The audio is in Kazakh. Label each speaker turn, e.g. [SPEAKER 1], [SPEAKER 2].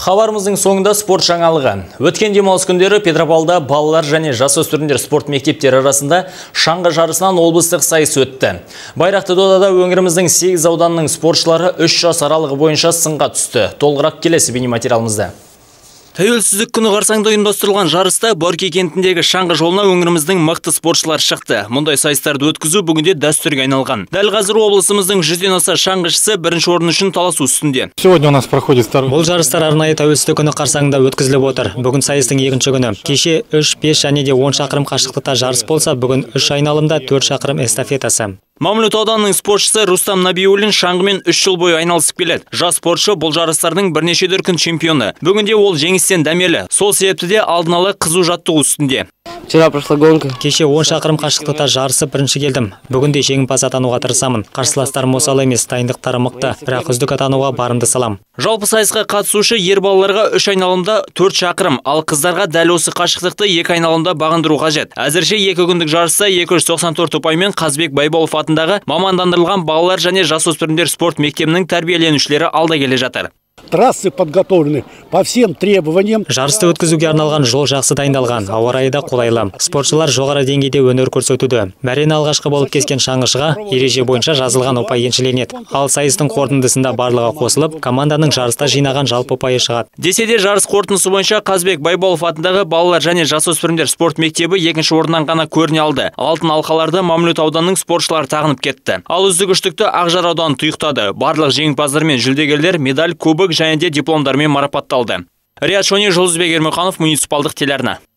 [SPEAKER 1] Хабарымыздың соңында спорт жаңалығы. Өткен демалыс күндері Петропавлда балалар және жасөспірімдер спорт мектептері арасында шаңғы жарысынан облыстық сайыс өтті. Байрақты додада өңіріміздің 8 ауданының спортшылары 3 жас аралығы бойынша сынға түсті. Толығырақ келесі бейнематериалымызда. Тәуелсіздік күні қарсаңында ұйымдастырылған жарыста Борки кентіндегі шаңғы жолына өңіріміздің мықты спортшылар шықты. Мұндай сайыстарды өткізу бүгінде дәстүрге айналған. Дәл қазір облысымыздың 100-ден аса шаңғышысы бірінші орын үшін таласу үстінде.
[SPEAKER 2] Сегодня у нас проходит
[SPEAKER 3] Бұл жарыстар арнайы тәуелсіздік күні қарсаңында өткізіліп отыр. Бүгін сайыстың екінші күні. Кеше 3, 5 және де 10 шақырым қашықтықта жарыс болса, бүгін 3 айналымда 4 шақырым эстафетасы.
[SPEAKER 1] Мамлют ауданының спортшысы Рустам Набиуллин шаңғымен 3 жыл бойы айналысып келеді. Жас спортшы бұл жарыстардың бірнеше дүркін чемпионы. Бүгінде ол жеңістен дәмелі. Сол себепті де алдын ала қызу жаттығу үстінде.
[SPEAKER 4] Вчера прошла гонка.
[SPEAKER 3] Кеше 10 шақырым қашықтықта жарысып бірінші келдім. Бүгінде жеңімпаз атануға тырысамын. Қарсыластарым осал емес, дайындықтары мықты, бірақ үздік атануға барымды салам.
[SPEAKER 1] Жалпы сайысқа қатысушы ер балаларға 3 айналымда 4 шақырым, ал қыздарға дәл осы қашықтықты 2 айналымда бағындыру қажет. Әзірше 2 күндік жарыста 294 ұпаймен Қазбек Байболов атындағы мамандандырылған балалар және жасөспірімдер спорт мектебінің тәрбиеленушілері алда келе жатыр.
[SPEAKER 2] Трассы подготовлены по всем требованиям.
[SPEAKER 3] Жарысты өткізуге арналған жол жақсы дайындалған, ауа райы да қолайлы. Спортшылар жоғары деңгейде өнер көрсетуде. Мәрені алғашқы болып кескен шаңғышыға ереже бойынша жазылған ұпай еншіленеді. Ал сайыстың қорытындысында барлығы қосылып, команданың жарыста жинаған жалпы ұпайы шығады.
[SPEAKER 1] Десе де жарыс қорытындысы бойынша Қазбек Байболов атындағы балалар және жасөспірімдер спорт мектебі 2-ші орыннан ғана көріне алды. Алтын алқаларды Мамлют ауданының спортшылары тағынып кетті. Ал үздік үштікті Ақжар ауданы тұйықтады. Барлық жеңімпаздар мен жүлдегерлер медаль, кубок және де дипломдармен марапатталды. Риат Шони, Жұлдызбек Ермұханов, муниципалдық телеарна.